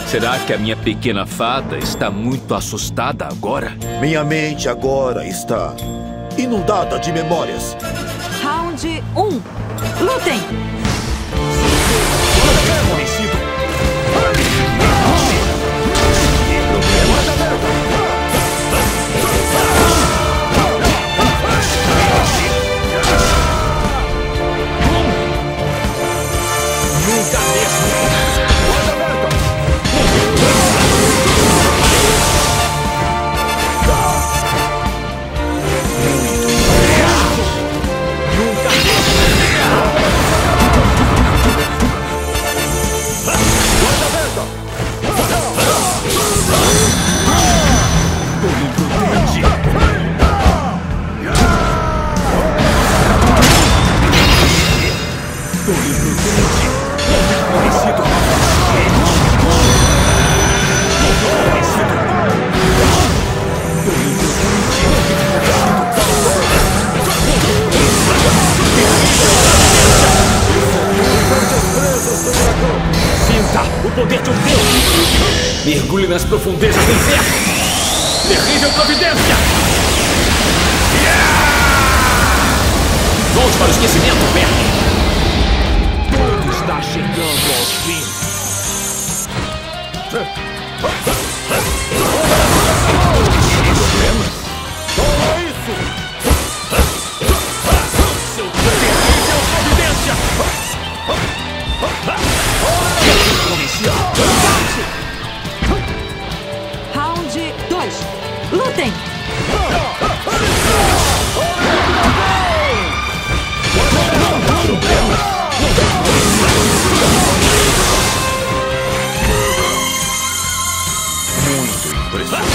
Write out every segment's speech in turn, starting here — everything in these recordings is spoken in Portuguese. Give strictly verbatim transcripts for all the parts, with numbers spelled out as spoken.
Será que a minha pequena fada está muito assustada agora? Minha mente agora está inundada de memórias. Round um. Lutem! Nunca mesmo! Sinta o poder de um deus! Mergulhe nas profundezas do inferno! Terrível providência! Volte para o esquecimento, Bernie! Tudo está chegando ao fim! Problemas? Toma isso! Seu terrível providência! Round dois. Lutem! Muito impressionante.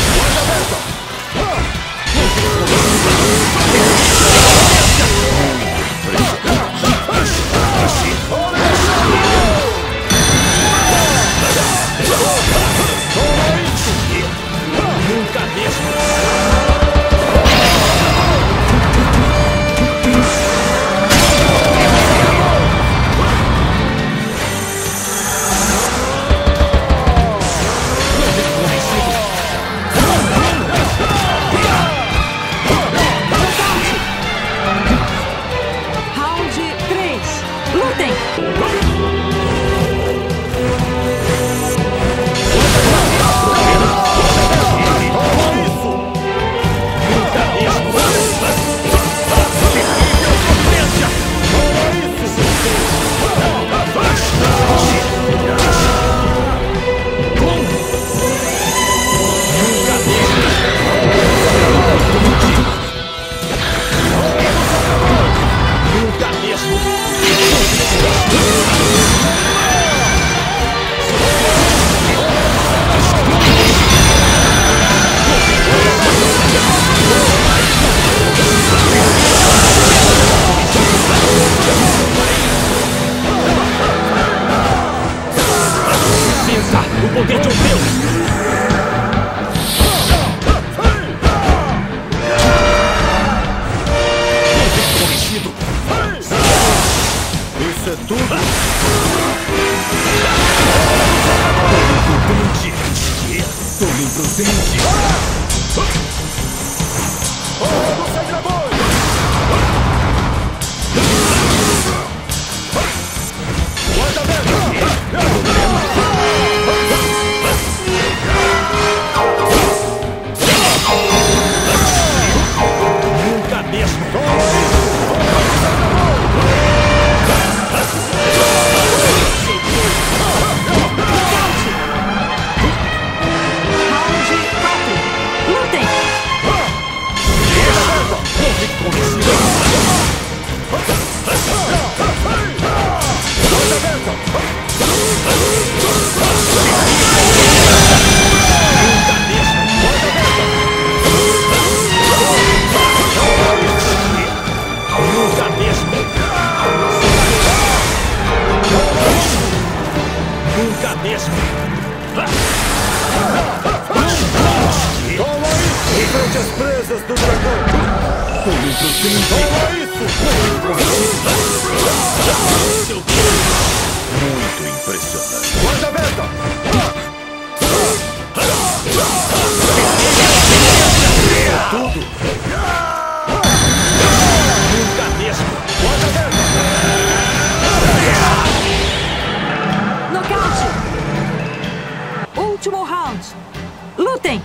Nunca mesmo! Round três. Lutem! Nunca mesmo! Sinta o poder de um deus! Isso é tudo? Imprudente! Tolo imprudente! Nunca mesmo! Round quatro. Lutem! Nunca mesmo! Nunca mesmo! Toma isso! Enfrente as presas do dragão! Tolo imprudente! Toma isso! Seu Muito impressionante. Guarda aberta! Tudo! Nunca mesmo! Nocaute! Último round. Lutem!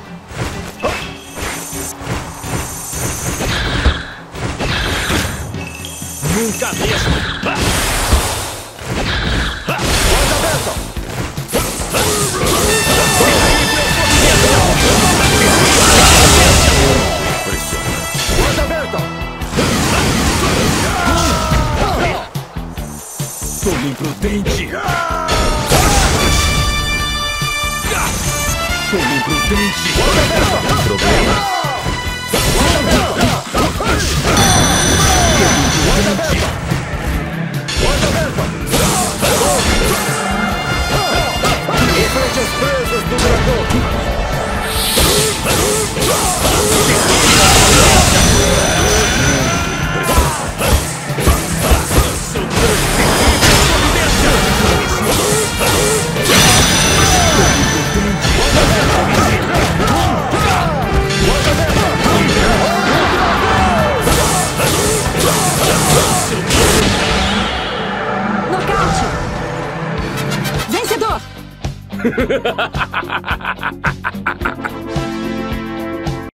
Nunca mesmo! Porta aberta! Porta aberta! Toma imprudente! Toma imprudente! Porta aberta! Problema! Porta aberta! Porta aberta! Enfrente as presas do dragão! Nocaute! Vencedor!